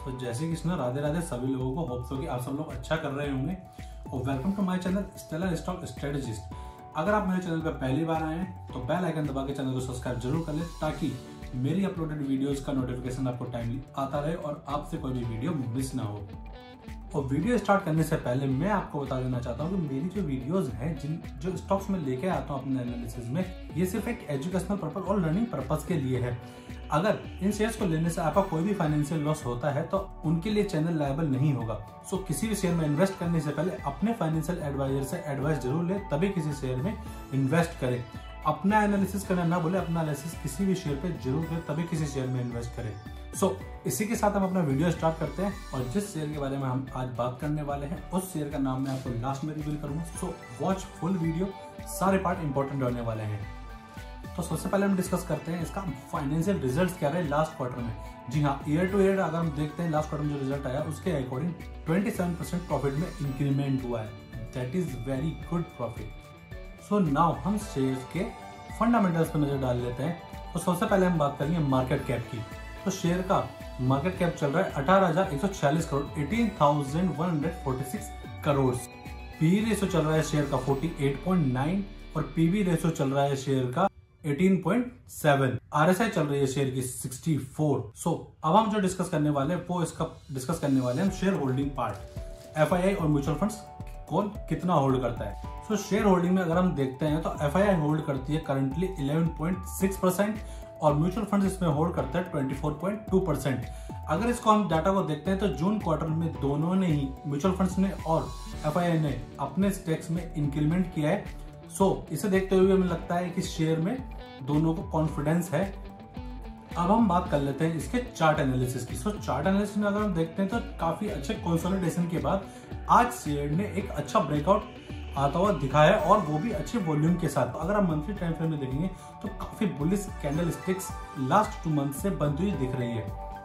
तो जैसे कृष्णा, राधे राधे सभी लोगों को। होप सो कि आप सब लोग अच्छा कर रहे होंगे और welcome to my channel stellar stock strategist. अगर आप मेरे चैनल पर पहली बार आए हैं तो बेल आइकन दबा के चैनल को सब्सक्राइब जरूर कर लें ताकि मेरी अपलोडेड वीडियोस का नोटिफिकेशन आपको टाइमली आता रहे और आपसे कोई भी वीडियो मिस ना हो। और वीडियो स्टार्ट करने से पहले मैं आपको बता देना चाहता हूँ कि मेरी जो वीडियोस हैं जो स्टॉक्स में लेके आता हूँ अपने एनालिसिस में, ये सिर्फ एक एजुकेशनल पर्पस और लर्निंग पर्पस के लिए है। अगर इन शेयर्स को लेने से आपका कोई भी फाइनेंशियल लॉस होता है तो उनके लिए चैनल लायबल नहीं होगा। सो किसी भी शेयर में इन्वेस्ट करने से पहले अपने फाइनेंशियल एडवाइजर से एडवाइस जरूर ले, तभी किसी शेयर में इन्वेस्ट करें। अपना एनालिसिस करना ना बोले, अपना एनालिसिस किसी भी शेयर पे जरूर करें, तभी किसी शेयर में इन्वेस्ट करें। इसी के साथ हम अपना वीडियो स्टार्ट करते हैं और जिस शेयर के बारे में हम आज बात करने वाले हैं उस शेयर का नाम मैं आपको लास्ट में रिवील करूंगा। सो वॉच फुल वीडियो, सारे पार्ट इंपॉर्टेंट होने वाले हैं। तो सबसे पहले हम डिस्कस करते हैं इसका फाइनेंशियल रिजल्ट्स क्या रहे लास्ट क्वार्टर में। जी हाँ, ईयर टू ईयर अगर हम देखते हैं लास्ट क्वार्टर में जो रिजल्ट आया उसके अकॉर्डिंग 27% प्रॉफिट में इंक्रीमेंट हुआ है। That is very good profit. So now हम शेयर के फंडामेंटल्स पर नजर डाल लेते हैं। तो सबसे पहले हम बात करेंगे मार्केट कैप की। तो शेयर का मार्केट कैप चल रहा है 18,146 करोड़, 18,146 करोड़। पी रेशो चल रहा है शेयर का 48.9 और पीबी रेशो चल रहा है शेयर का 18.7। आरएसआई चल रही है शेयर की 64। अब हम जो डिस्कस करने वाले हैं वो इसका डिस्कस करने वाले हैं शेयर होल्डिंग पार्ट। एफआईआई और म्यूचुअल फंड्स कौन कितना होल्ड करता है। शेयर होल्डिंग में अगर हम देखते हैं तो एफआईआई होल्ड करती है करंटली 11.6% और म्यूचुअल फंड्स इसमें होल्ड करता है 24.2%। अगर इसको हम डाटा को देखते हैं तो जून क्वार्टर में दोनों ने ही, म्यूचुअल फंड्स ने और एफआईआई ने, अपने स्टेक्स में इंक्रीमेंट किया है। इसे देखते हुए हमें लगता है कि शेयर में दोनों को कॉन्फिडेंस है। अब हम बात कर लेते हैं इसके चार्ट एनालिसिस की। चार्ट एनालिसिस में अगर हम देखते हैं तो काफी अच्छे कंसोलिडेशन के बाद आज शेयर ने एक अच्छा ब्रेकआउट आता हुआ दिखाया है और वो भी अच्छे वॉल्यूम के साथ। अगर आप मंथली टाइम फ्रेम में देखेंगे तो काफी bullish candlesticks last 2 month से बनती हुई दिख रही है।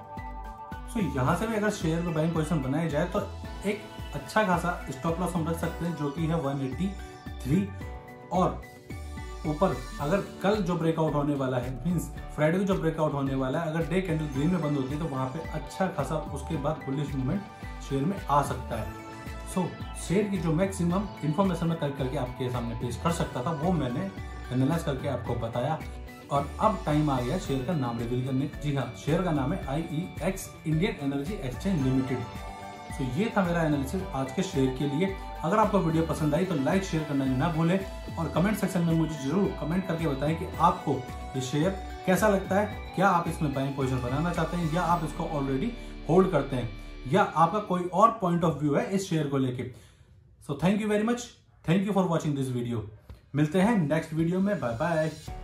यहाँ से भी अगर शेयर में बाइंग पोजीशन बनाई जाए तो एक अच्छा खासा स्टॉप लॉस हम रख सकते हैं जो कि है 183। और ऊपर अगर कल जो ब्रेकआउट होने वाला है, मींस फ्राइडे को जो ब्रेकआउट होने वाला है, अगर डे कैंडल ग्रीन में बंद होती है तो वहां पे अच्छा खासा उसके बाद बुलिश मूवमेंट शेयर में आ सकता है। शेयर की जो मैक्सिमम इंफॉर्मेशन में करके आपके सामने पेश कर सकता था वो मैंने एनालाइज करके आपको बताया। और अब टाइम आ गया शेयर का नाम रिवील करने। जी हाँ, शेयर का नाम है IEX, Indian energy exchange limited. ये था मेरा एनालिसिस आज के शेयर के लिए। अगर आपको वीडियो पसंद आई तो लाइक शेयर करना ना भूलें और कमेंट सेक्शन में मुझे जरूर कमेंट करके बताएं कि आपको ये शेयर कैसा लगता है। क्या आप इसमें बाइंग पोजीशन बनाना चाहते हैं या आप इसको ऑलरेडी होल्ड करते हैं, या आपका कोई और पॉइंट ऑफ व्यू है इस शेयर को लेके। Thank you very much, thank you for watching this video. मिलते हैं नेक्स्ट वीडियो में, बाय बाय।